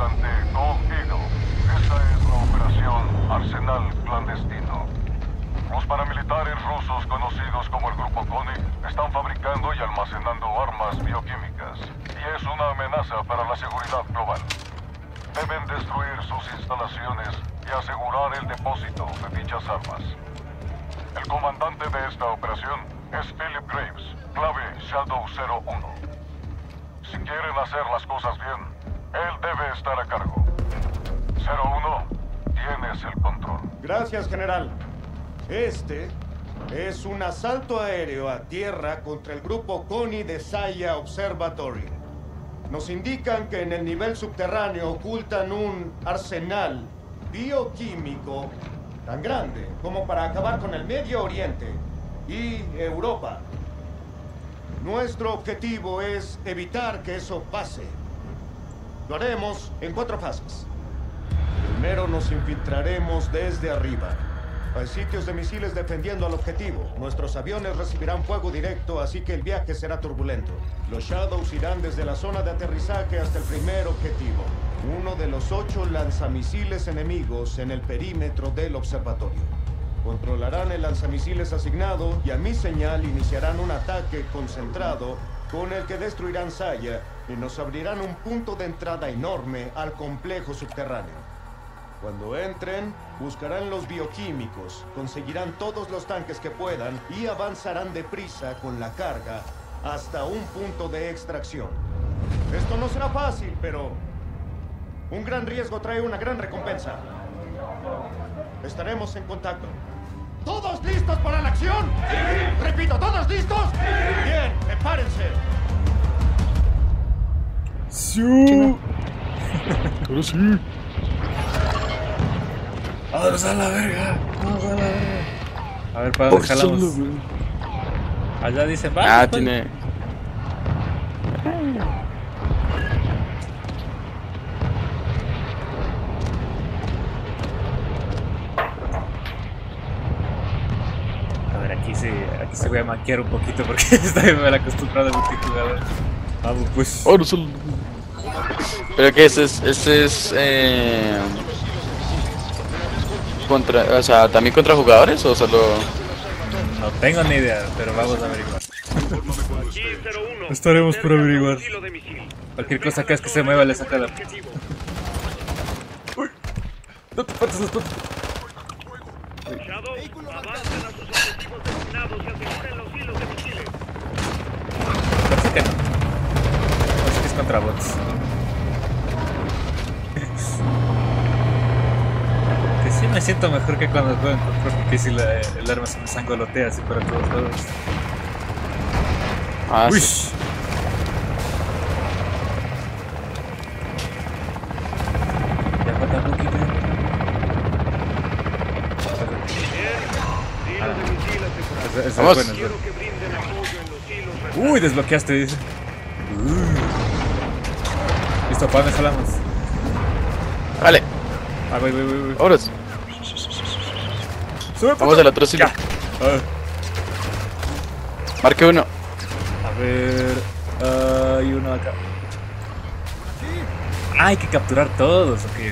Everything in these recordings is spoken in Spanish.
comandante Gold Eagle. Esta es la operación Arsenal Clandestino. Los paramilitares rusos conocidos como el Grupo Konni están fabricando y almacenando armas bioquímicas y es una amenaza para la seguridad global. Deben destruir sus instalaciones y asegurar el depósito de dichas armas. El comandante de esta operación es Philip Graves, clave Shadow 01. Si quieren hacer las cosas bien, él debe estar a cargo. 01, tienes el control. Gracias, general. Este es un asalto aéreo a tierra contra el grupo Konni de Saya Observatory. Nos indican que en el nivel subterráneo ocultan un arsenal bioquímico tan grande como para acabar con el Medio Oriente y Europa. Nuestro objetivo es evitar que eso pase. Lo haremos en 4 fases. Primero nos infiltraremos desde arriba. Hay sitios de misiles defendiendo al objetivo. Nuestros aviones recibirán fuego directo, así que el viaje será turbulento. Los Shadows irán desde la zona de aterrizaje hasta el primer objetivo. Uno de los 8 lanzamisiles enemigos en el perímetro del observatorio. Controlarán el lanzamisiles asignado y a mi señal iniciarán un ataque concentrado con el que destruirán Saya y nos abrirán un punto de entrada enorme al complejo subterráneo. Cuando entren, buscarán los bioquímicos, conseguirán todos los tanques que puedan y avanzarán deprisa con la carga hasta un punto de extracción. Esto no será fácil, pero un gran riesgo trae una gran recompensa. Estaremos en contacto. ¿Todos listos para la acción? ¡Sí! Repito, ¿todos listos? ¡Sí! Bien, prepárense. ¡Sí! Ahora sí. ¡Vamos a la verga! ¡Vamos a la verga! A ver, ¿para dónde jalamos? Allá dicen, va. Ah, tiene. A ver, aquí se voy a maquiar un poquito porque estoy mal acostumbrado a multijugador. Vamos, pues. Ahora solo. Pero que este es contra, o sea, también contra jugadores o solo. No tengo ni idea, pero vamos a averiguar. Estaremos por averiguar. Cualquier cosa que es que se mueva le saca la. Uy. No te partes las patas. Shadow, avancen a sus objetivos designados y aseguren los hilos de misiles. Parece que no. Parece que es contra bots. Que sí me siento mejor que cuando juego en control, porque si el arma se me sangolotea así para todos lados. Ah, Uy. sí. Ya falta un poquito. Vamos. Bueno, Quiero que brinden apoyo en los hilos restantes. uy, desbloqueaste, dice. Listo, ¿para dónde jalamos? Vale, Ah, voy. ahora Sube, vamos al otro sitio. Ya. Marque uno. A ver. Hay uno acá. Ah, hay que capturar todos. Ok.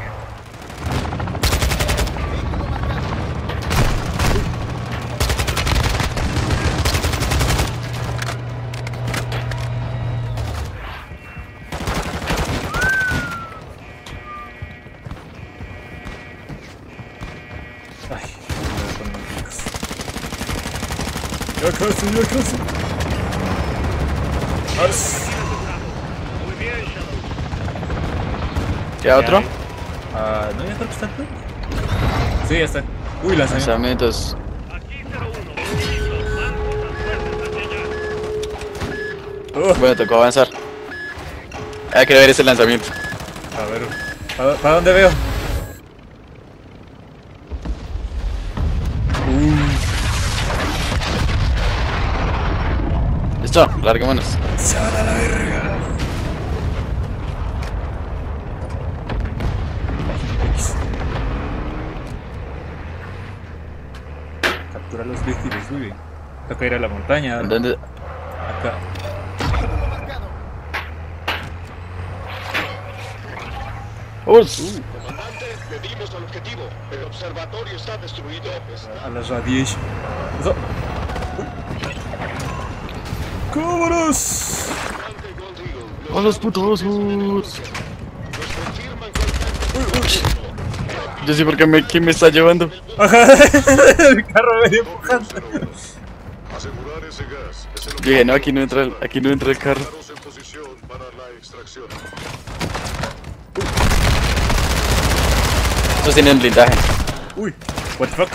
Ay, con los ya casi. Muy bien, Shadow. ¿Queda otro? No, ya creo que están todos. Sí, ya están. Uy, lanzamiento. Lanzamientos. Aquí 01. Listos, mancos, fuertes hacia allá. Bueno, tocó avanzar. Hay que ver ese lanzamiento. A ver, ¿para dónde veo? Listo, larguémonos. Se van a la verga. Captura los vestidos, muy bien. Toca ir a la montaña. ¿Dónde? Acá. Ups. Comandante, le dimos al objetivo. El observatorio está destruido. A la radiation. Eso. ¡Cámaras! Comandante Gold Eagle, ¡A los putosos! nos confirman que Yo sí, porque ¿quién me está llevando? Ajá. El carro venía empujando. asegurar ese gas. Es el Yo dije, no, aquí no entra el carro. Preparados en posición para la extracción. Estos tienen blindaje. Uy, what the fuck.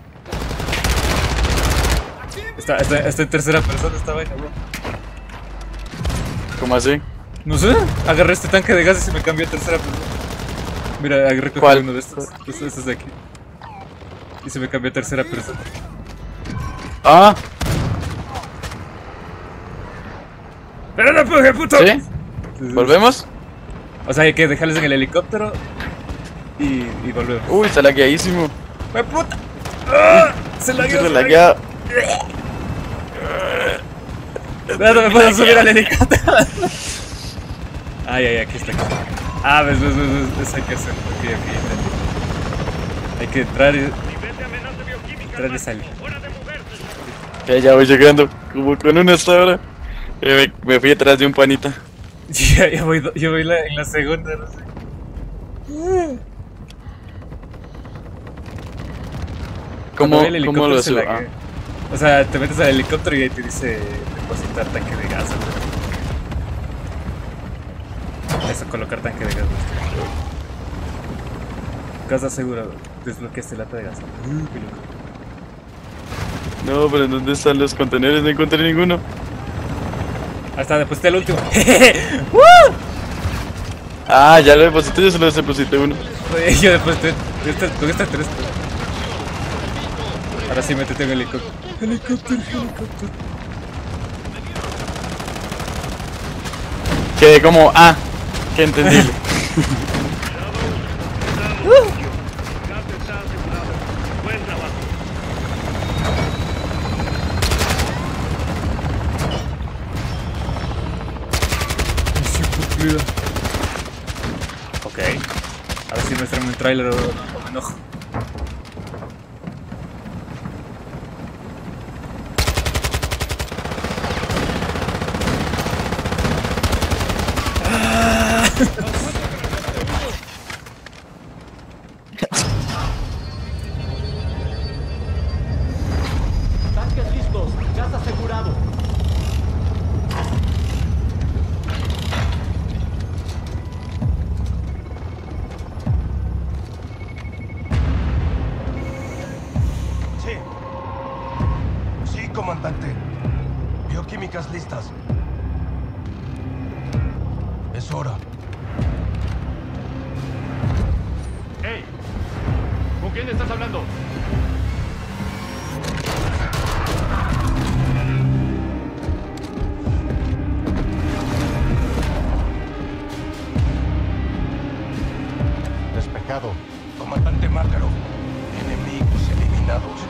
Está en tercera persona esta vaina, bro. ¿Cómo así? No sé, agarré este tanque de gas y se me cambió a tercera persona. Mira, agarré ¿Cuál? uno de estos de aquí. Y se me cambió a tercera persona. Ah, ¡Pero no empuje, puto! ¿sí? ¿Volvemos? O sea, hay que dejarles en el helicóptero y volvemos. Uy, está lagueadísimo. ¡Me puta! ¡Ah! Se la Se laguea. No me puedo subir al helicóptero. Ay, aquí está. Ah, ves, eso hay que hacer. Ok. Hay que entrar y... Nivel de amenaza bioquímica Tras de máximo. salir. Hora de moverse. Ya voy llegando. Como con una hasta ahora. Me fui detrás de un panita. Yo voy en la segunda, no sé. ¿Cómo El helicóptero lo se subo? laguea. O sea, te metes al helicóptero y ahí te dice depositar tanque de gas. ¿No? Eso, colocar tanque de gas. Gas asegurado. Desbloquea este lata de gas. Qué loco. No, pero ¿dónde están los contenedores? No encontré ninguno. Ahí está, deposité el último. Ah, ya lo deposité, yo solo deposité uno. Yo deposité. ¿Dónde está el 3? Ahora sí, métete en el helicóptero. Helicóptero. Quedé como, que entendible. Gas está asegurado. Buen trabajo. Ok. Ahora sí muéstrame un trailer o me enojo. Tanques listos, gas asegurado. Sí, comandante. Bioquímicas listas. Es hora. ¡Hey! ¿Con quién estás hablando? Despejado. Comandante Makarov. Enemigos eliminados.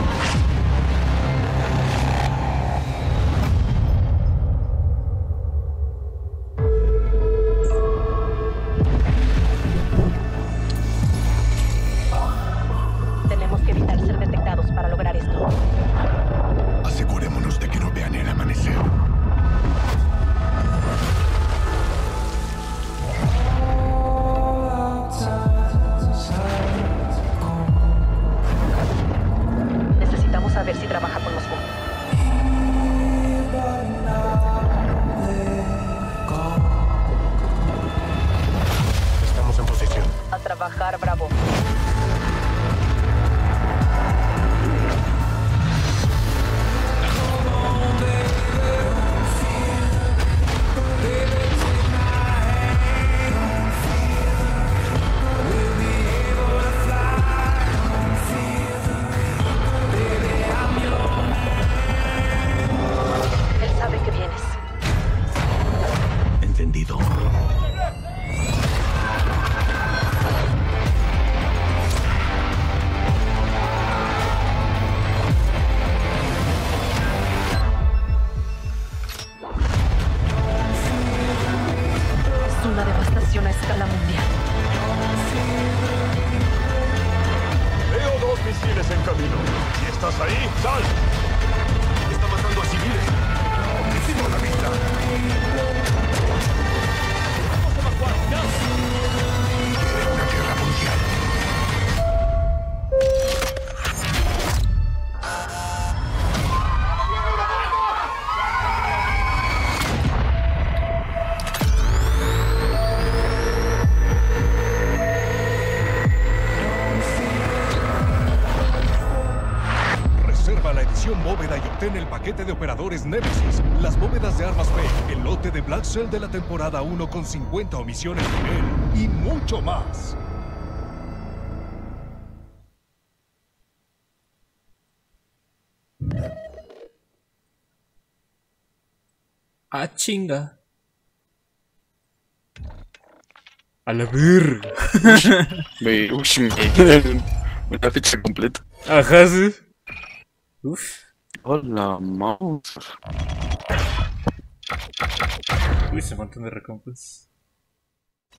Tenemos que evitar ser detectados para lograr esto. Asegurémonos de que no vean el amanecer. Necesitamos saber si trabaja con Moscú. Estamos en posición. A trabajar, Bravo. Él sabe que vienes. Entendido. Es una devastación a escala mundial. Veo 2 misiles en camino. Si estás ahí, sal. Está matando a civiles. Objetivo a la vista. ¡Vamos a evacuar! ¡Ya! Quiere una guerra mundial. Reserva la edición bóveda y obtén el paquete de operadores Nemesis, las bóvedas de armas B, el lote de Black Shell de la temporada 1 con 50 omisiones de nivel y mucho más. Ah, chinga. A la ver. Una ficha completa. Ajá, sí. Uf. Hola, mouse. Uy, ese montón de recompensas.